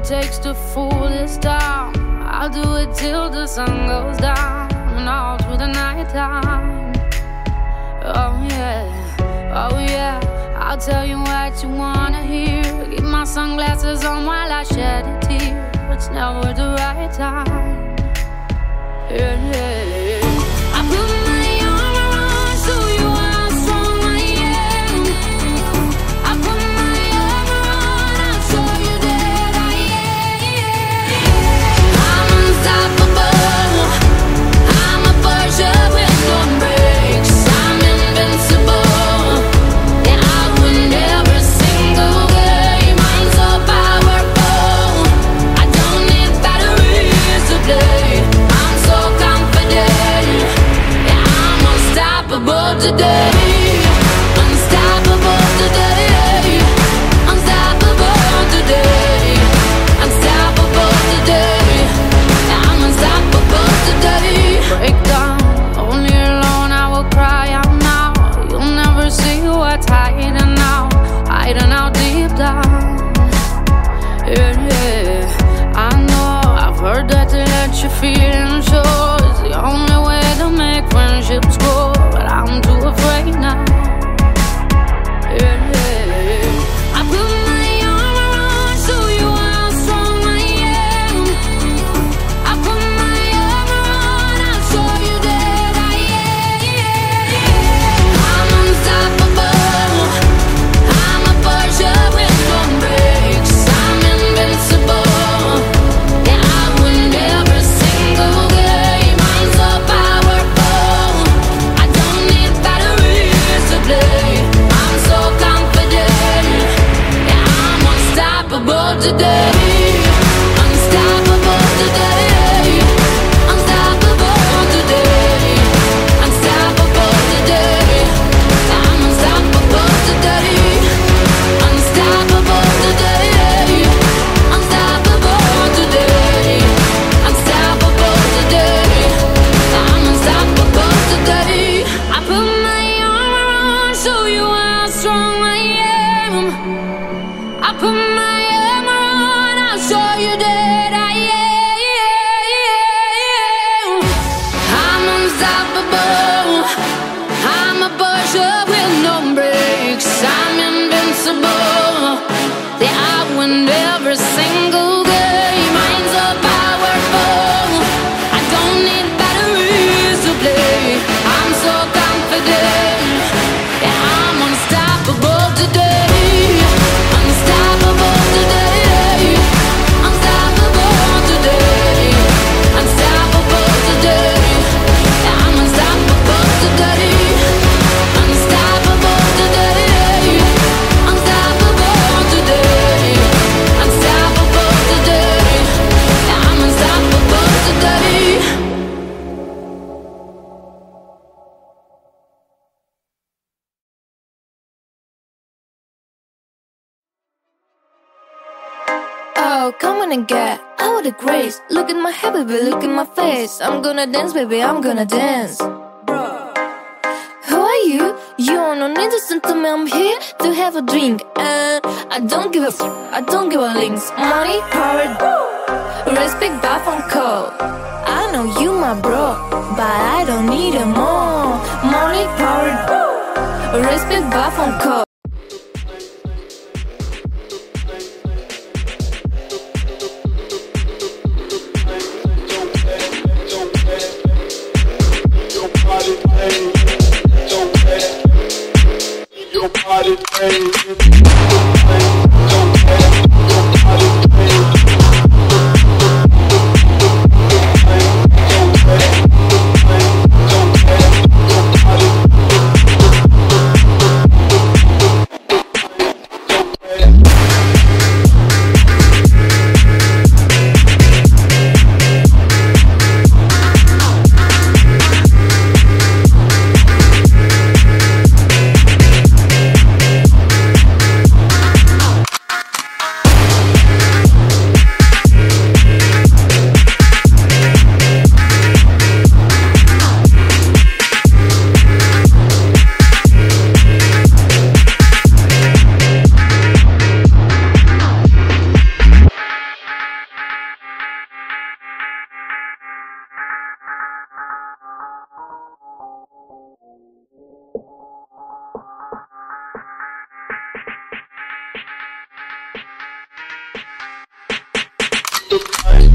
it takes to fool this town. I'll do it till the sun goes down and all through the night time. Oh yeah, oh yeah, I'll tell you what you wanna hear. Keep my sunglasses on while I shed a tear. It's never the right time. Yeah, yeah, yeah. I put my arm around, show you how strong I am. I put my arm around, I'll show you that I am. I'm unstoppable. I'm a Porsche with no brakes. I'm invincible. Yeah, I win every single game. I'm so powerful. I don't need batteries to play. I'm so confident. Yeah, I'm unstoppable today. Unstoppable today. Unstoppable today. Unstoppable today. Yeah, I'm unstoppable today. Break down, only alone I will cry out now. You'll never see what's hiding out, hiding out deep down. Yeah, yeah, I know, I've heard that to let you feel and show is the only way to make friendships grow, but I'm too afraid now. Yeah, yeah, yeah. I put my arm around, show you how strong I am. I put my arm around, I'll show you that I am. I'm unstoppable. I'm a Porsche with no brakes. I'm invincible. Yeah, I win every single game. I'm so powerful. I don't need batteries to play. I'm so confident. Yeah, I'm unstoppable today. Unstoppable today. Unstoppable today. Unstoppable today. I'm unstoppable today. Unstoppable today. Unstoppable today. Unstoppable today. I'm unstoppable today. I put my arm around, show you how strong I am. I put my arm around, I'll show you that I am. I'm unstoppable. I'm a Porsche with no brakes. I'm invincible. Yeah, I win every single game. I'm so powerful. I don't need batteries to play. I'm so confident. Yeah, I'm unstoppable today. Unstoppable today. Unstoppable today. Unstoppable today. Yeah, I'm unstoppable today. Unstoppable today. Unstoppable today. Unstoppable today. Yeah, I'm unstoppable today. Oh, come on and get out of the grace. Look at my hair, baby, look at my face. I'm gonna dance, baby, I'm gonna dance. Who are you? You don't need to listen to me, I'm here to have a drink. And I don't give a I don't give a links. Money, power, respect, bath and call. I know you my bro, but I don't need it more. Money, power, respect, bath and call. to